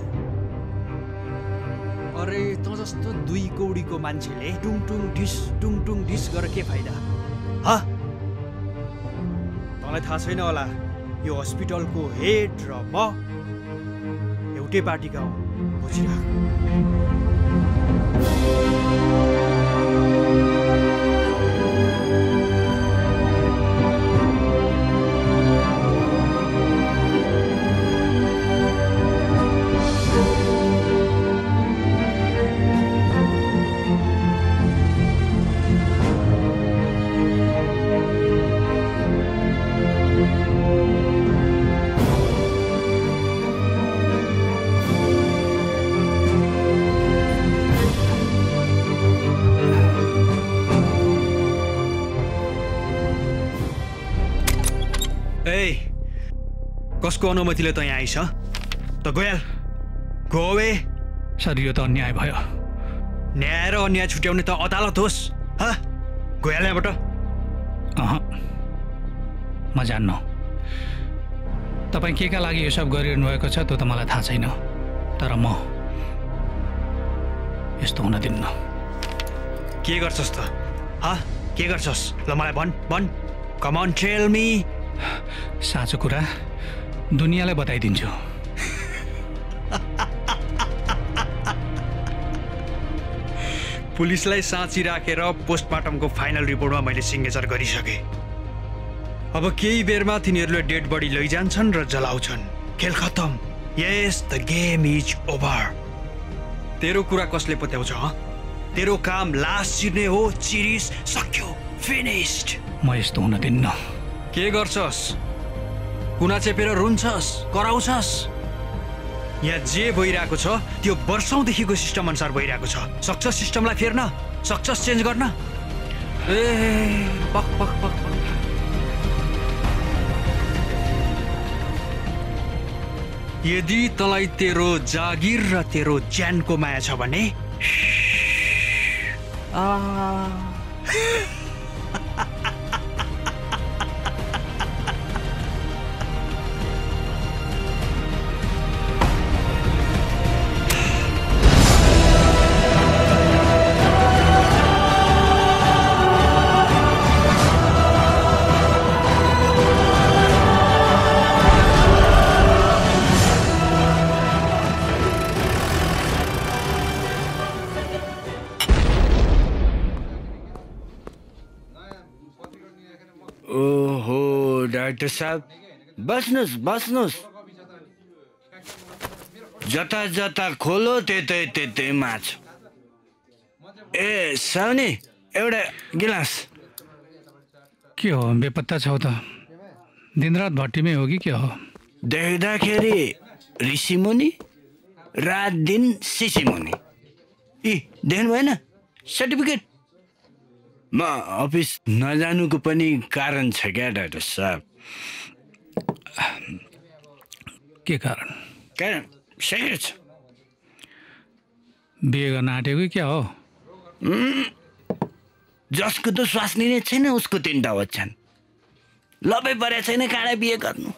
अरे त जस्तो दुई कौडीको मान्छेले टुङ टुङ ढिस टुङ टुङ ढिस गरेर के फाइदा ह तँलाई थाहा छैन होला यो हस्पिटलको हेड र म एउटै पार्टीका हो बुझिराख कसको अनुमतिले त यहाँ आइछ त गयाल गो अवे सर यो त अन्याय भयो न्याय र अन्याय छुट्याउने त अदालत होस् ह गयाल यहाँबाट अह म जान्नु तपाईँ के का लागि यो सब गरिरहनु भएको छ त्यो त मलाई थाहा छैन तर म यस्तो हुन दिन्न के गर्छस् त ह के गर्छस् ल मलाई भन् भन् कम अन टेल मी साँचो कुरा दुनियाँलाई बताइदिन्छु पुलिसलाई साँची राखेर पोस्टमार्टमको फाइनल रिपोर्टमा मैले सिग्नेचर गरिसकेँ अब केही बेरमा तिनीहरूले डेड बडी लैजान्छन् र जलाउँछन् खेल खत्तम yes the game is over तेरो कुरा कसले पत्याउँछ ह तेरो काम लास चिर्ने हो चिरिस सक्यो फिनिस्ड म यस्तो हुन दिन्न के गर्छस् कुना चेपेर रुन्छस् कराउँछस् यहाँ जे भइरहेको छ त्यो वर्षौंदेखिको सिस्टम अनुसार भइरहेको छ सक्छ सिस्टमलाई फेर्न सक्छस् चेन्ज गर्न ए पक पक पक यदि तँलाई तेरो जागिर र तेरो ज्यानको माया छ भने डाक्टर साहब बस्नुहोस् बस्नुहोस् जता जता खोलो त्यतै त्यतै माछो ए साउनी एउटा गिलास के हो बेपत्ता छौ त दिनरात भट्टीमै हो कि के हो देख्दाखेरि ऋषिमुनि रात दिन सिसिमुनि इ देख्नु भएन सर्टिफिकेट म अफिस नजानुको पनि कारण छ क्या डाक्टर साहब के कारण कारण सेक्रेट छ बिहे गर्न आँटेको क्या हो जसको त श्वास लिने छैन उसको तिनवटा बच्चन लबै परेको छैन काँडा बिहे गर्नु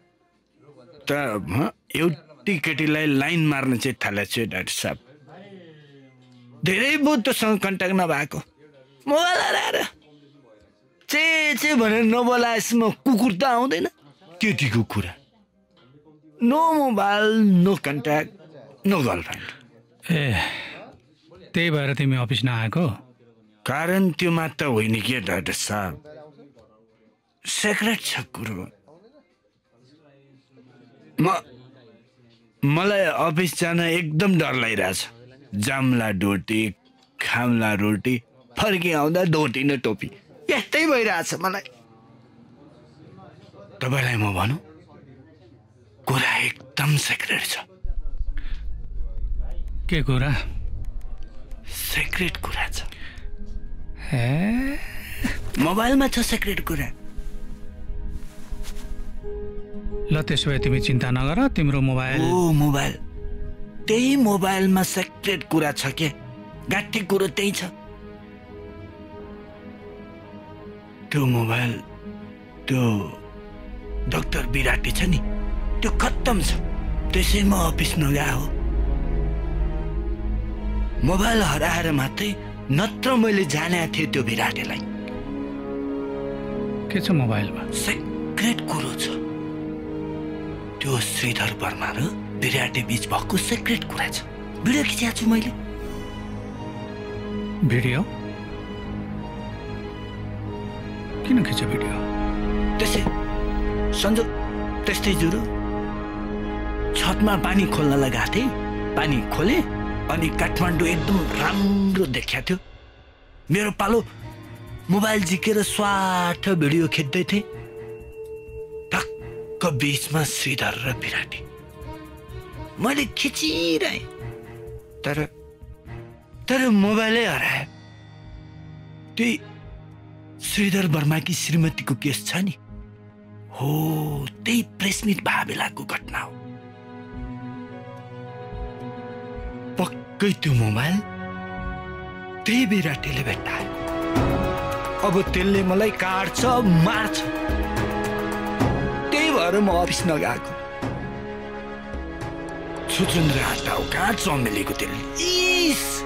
त एउटी केटीलाई लाइन मार्न चाहिँ थालेको छु डाक्टर साहब धेरै बुद्धसँग कन्ट्याक्ट नभएको मोबाइल हराएर चे चे भनेर नबोलाएसम्म कुकुर त आउँदैन केटीको कुरा no mobile no contact no girlfriend ए त्यही भएर तिमी अफिस नआएको कारण त्यो मात्र होइन के डाक्टर साहब सेक्रेट छ कुरो म मलाई अफिस जान एकदम डर लागिरहेछ जाम्ला डोटी खाम्ला रोटी फर्की आउँदा डोटी न टोपी यस्तै भइरहेछ मलाई तपाईँलाई म भनौँ कुरा एकदम सेक्रेट छ के कुरा सेक्रेट कुरा छ ए मोबाइलमा छ सेक्रेट कुरा ल त्यसो भए तिमी चिन्ता नगर तिम्रो मोबाइल ओ मोबाइल त्यही मोबाइलमा सेक्रेट कुरा छ के गाठी कुरो त्यही छ त्यो मोबाइल त्यो डाक्टर बिराटी छ नि त्यो खत्तम छ त्यसैमा अफिस नगए हो मोबाइल हराएर मात्रै नत्र मैले जाने थिएँ त्यो बिराटीलाई के छ मोबाइलमा सेक्रेट कुरो छ त्यो श्रीधर वर्मा र बिराटी बीच भएको सेक्रेट कुरा छ भिडियो खिचेको छु मैले भिडियो किन खिच्यो भिडियो त्यसै सन्जो त्यस्तै जुरो छतमा पानी खोल्न लगाएको थिएँ पानी खोले अनि काठमाडौँ एकदम राम्रो देखिया थियो मेरो पालो मोबाइल झिकेर स्वाट भिडियो खिच्दै थिएँ टक्क बीचमा श्रीधर र बिराटी मैले खिचिरहेँ तर तर मोबाइलै हरायो त्यही श्रीधर वर्माकी श्रीमतीको केस छ नि हो त्यही प्रेस मिट भए बेलाको घटना हो। पक्कै त्यो मोबाइल त्यही बेला त्यसले भेट्टाएको। अब त्यसले मलाई काट्छ मार्छ, त्यही भएर म अफिस नगएको। सुचन्द्र हटाउ कहाँ चमेलीको त्यसले इस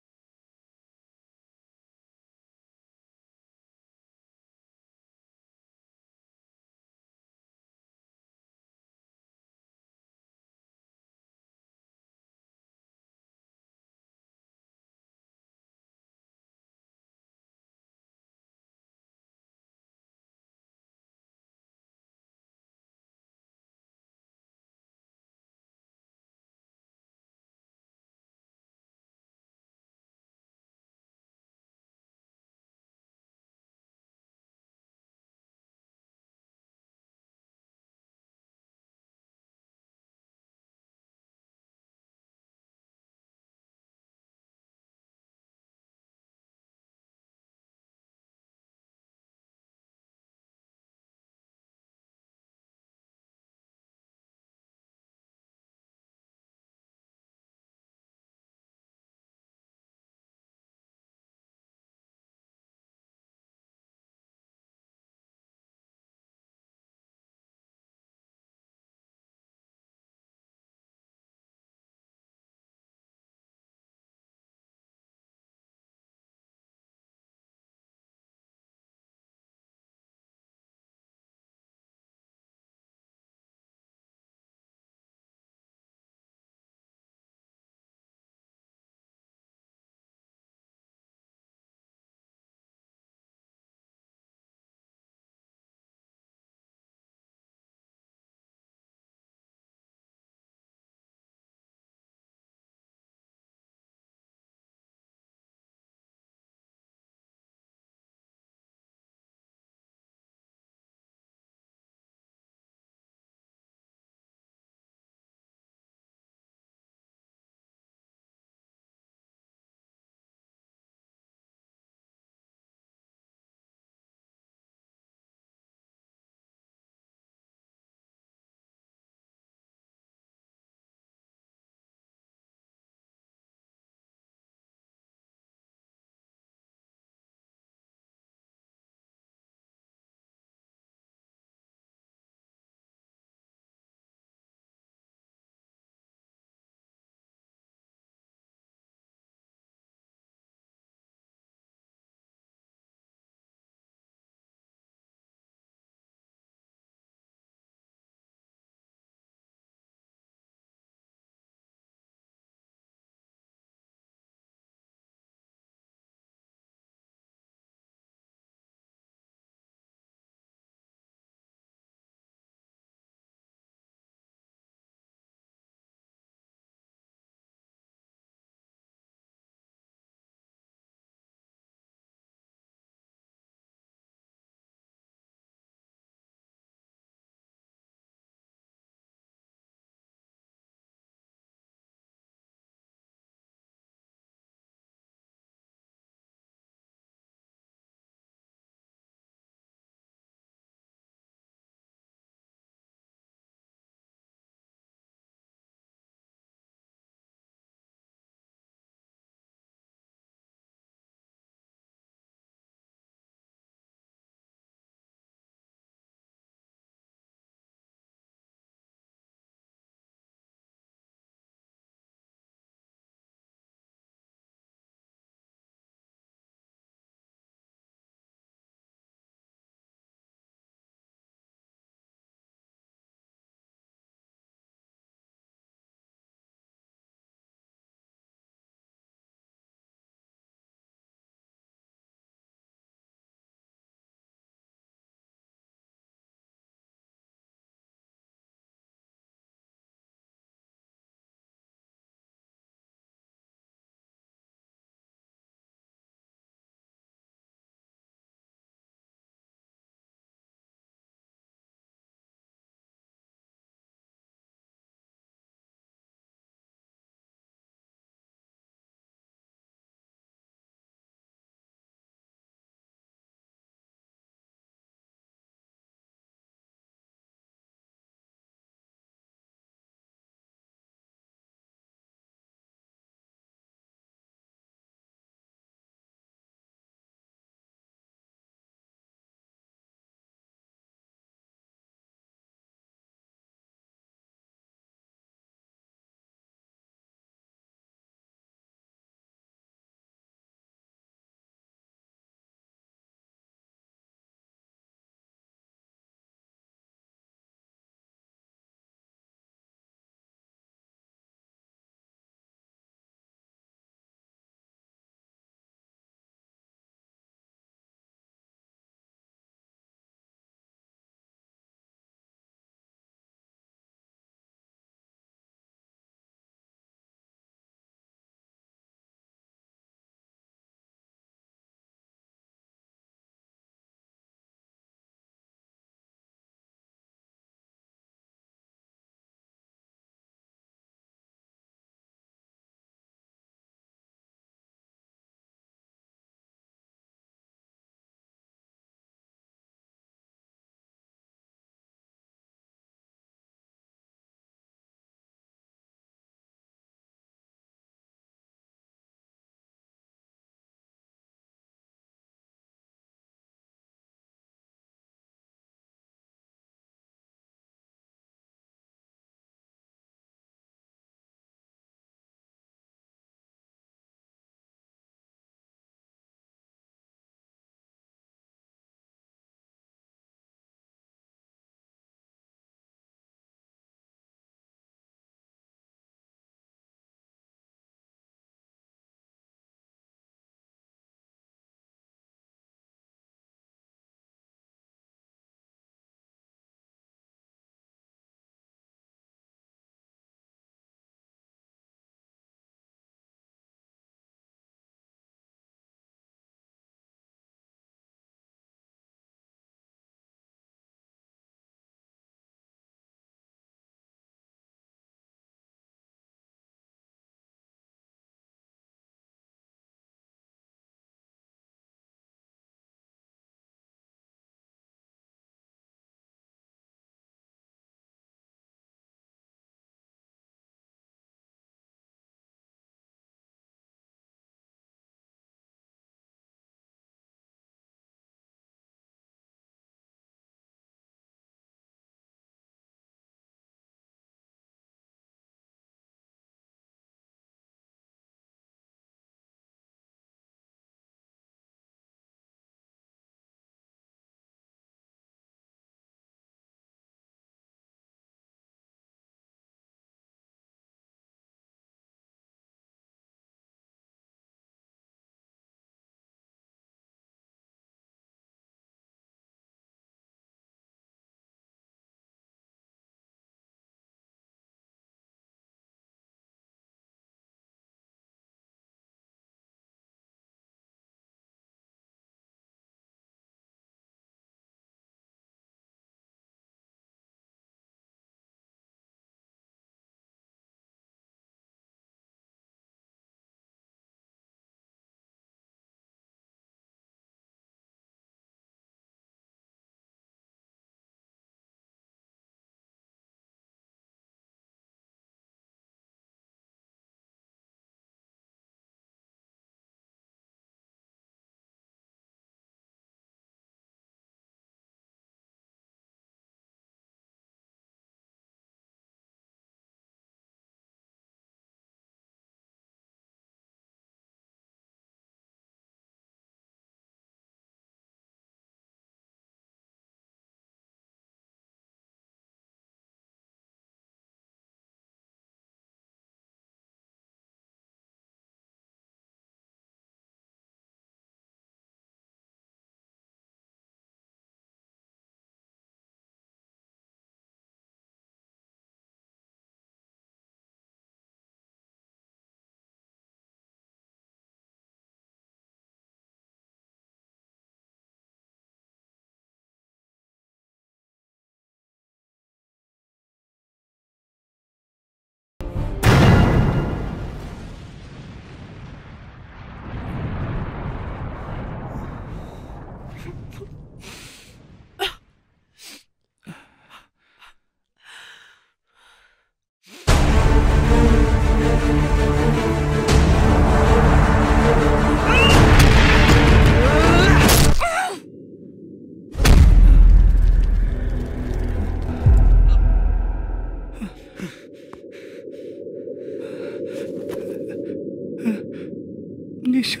निशा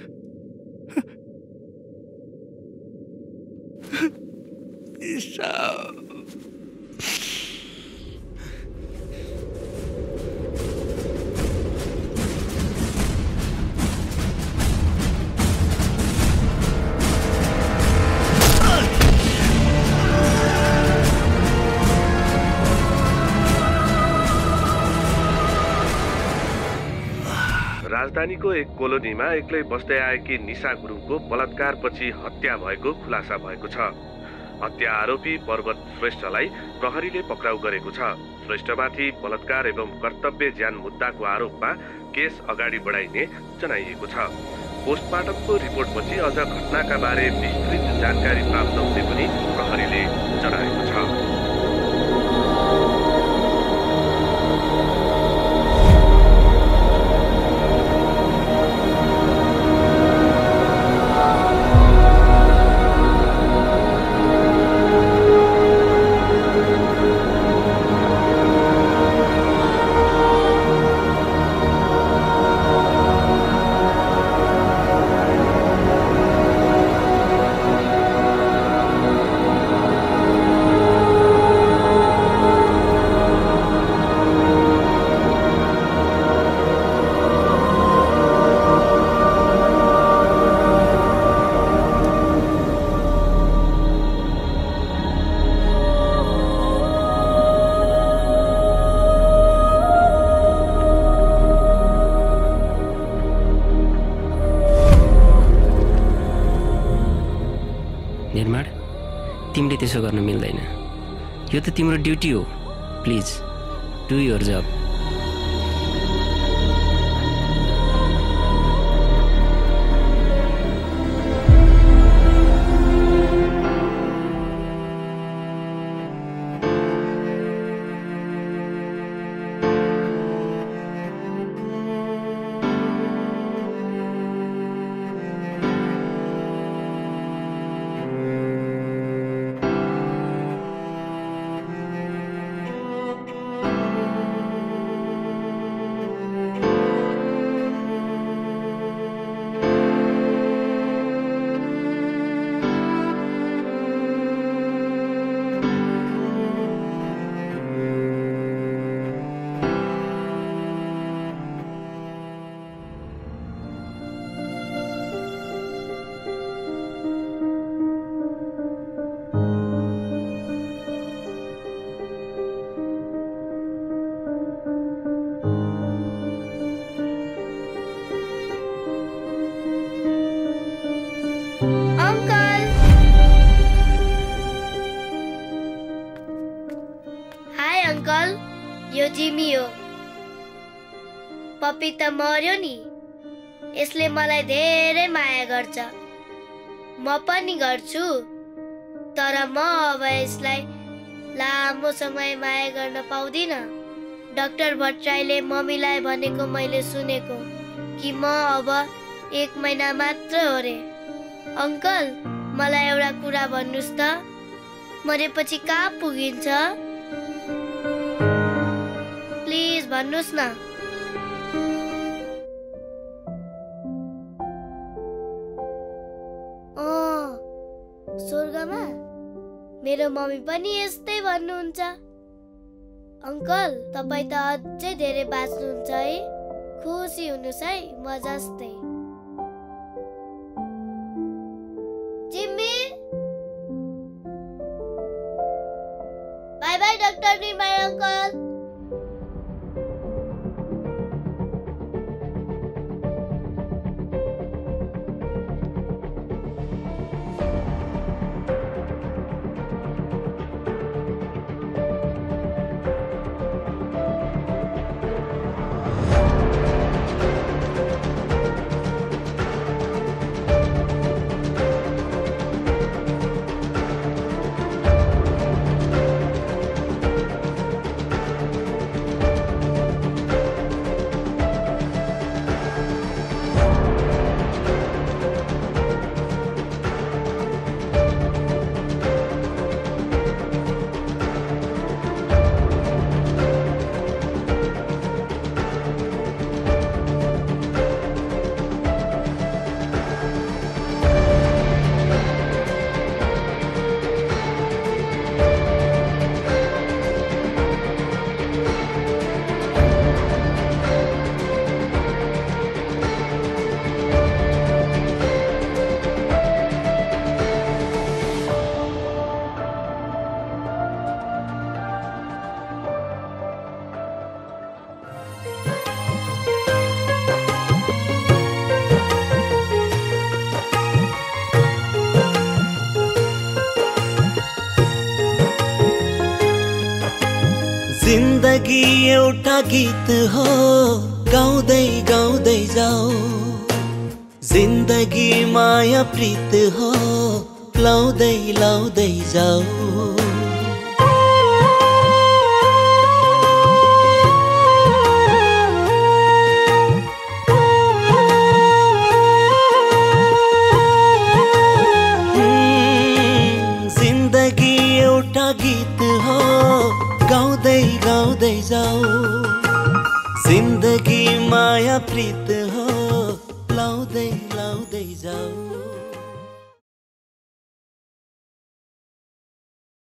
निशा राजधानीको एक कोलोनीमा एक्लै बस्दै आएकी निशा गुरुङको बलात्कारपछि हत्या भएको खुलासा भएको छ। हत्या आरोपी पर्वत श्रेष्ठलाई प्रहरीले पक्राउ गरेको छ। श्रेष्ठमाथि बलात्कार एवं कर्तव्य ज्यान मुद्दाको आरोपमा केस अगाडि बढाइने जनाइएको छ। पोस्टमार्टमको रिपोर्टपछि अझ घटनाका बारे विस्तृत जानकारी प्राप्त हुने पनि प्रहरीले जनाएको छ। तिमीले त्यसो गर्न मिल्दैन। यो त तिम्रो ड्युटी हो। Please do your job. Puppy त मर्यो नि। यसले मलाई धेरै माया गर्छ। म पनि गर्छु। तर म अब यसलाई लामो समय माया गर्न पाउँदिन। डाक्टर भट्टराईले मम्मीलाई भनेको मैले सुनेको कि म अब एक महिना मात्र हो रे। अंकल मलाई एउटा कुरा भन्नुस् त, मरेपछि कहाँ पुगिन्छ? प्लिज भन्नुस् न। स्वर्गमा मेरो मम्मी पनि यस्तै भन्नुहुन्छ। अंकल तपाई त अझै धेरै बाँच्नुहुन्छ है। खुसी हुनुस् है म जस्तै। Jimmy bye bye doctor Nirmal uncle. जिन्दगी एउटा गीत हो गाउँदै गाउँदै जाऊ जिन्दगी माया प्रीत हो लाउँदै लाउँदै जाऊ जिन्दगी एउटा गीत हो गाउँदै गाउँदै जाऊ जिन्दगी माया प्रीत हो लाउँदै लाउँदै जाऊ